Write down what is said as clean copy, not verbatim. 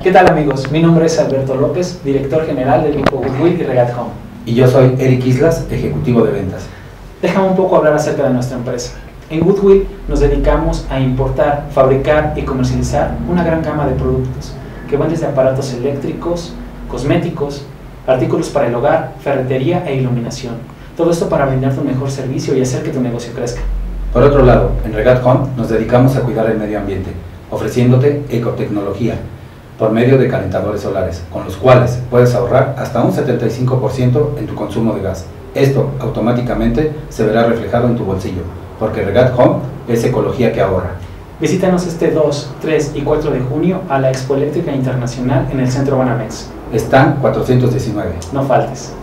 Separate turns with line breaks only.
¿Qué tal, amigos? Mi nombre es Alberto López, director general del grupo Goodwill y Regat Home.
Y yo soy Eric Islas, ejecutivo de ventas.
Déjame un poco hablar acerca de nuestra empresa. En Goodwill nos dedicamos a importar, fabricar y comercializar una gran gama de productos que van desde aparatos eléctricos, cosméticos, artículos para el hogar, ferretería e iluminación. Todo esto para brindarte un mejor servicio y hacer que tu negocio crezca.
Por otro lado, en Regat Home nos dedicamos a cuidar el medio ambiente, ofreciéndote ecotecnología por medio de calentadores solares, con los cuales puedes ahorrar hasta un 75% en tu consumo de gas. Esto automáticamente se verá reflejado en tu bolsillo, porque Regat Home es ecología que ahorra.
Visítanos este 2, 3 y 4 de junio a la Expo Eléctrica Internacional en el Centro Banamex.
Stand 419.
No faltes.